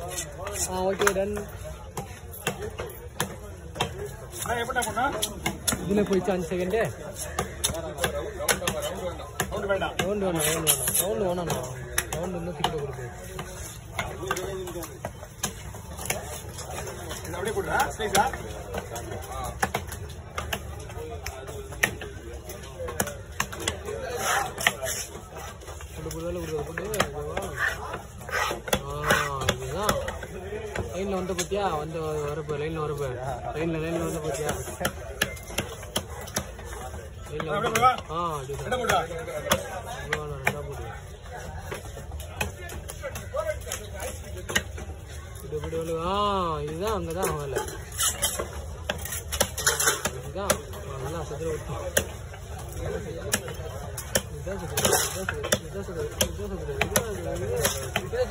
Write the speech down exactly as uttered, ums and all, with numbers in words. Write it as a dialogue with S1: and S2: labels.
S1: ஆ okay done. இதுல போயிடுச்சு அஞ்சு செகண்டு. ரவுண்டு வேணாம் ரவுண்டு வேணாம் ரவுண்டு வேணாண்ணா. ரவுண்டு இன்னும் கிட்ட கொடுக்கு. அப்படியே போடுறா ஸ்லைஸா. போட்டு போட்டு போட்டு போட்டு. ஆ இதுதான் லைன்ல வந்து பத்தியா வந்து வரப்போ லைன்ல வரப்போ லைன்ல லைன்ல வந்து பத்தியா லைன்ல. ஆ ரெண்டா போடு. ஆ இதுதான் அங்கதான் ஆகல. இதுதான் நல்லா சுத்திர விட்டோம். இதுதான் சுத்திர இதுதான் சுத்திர இதுதான் சுத்திர இதுதான் சுத்திர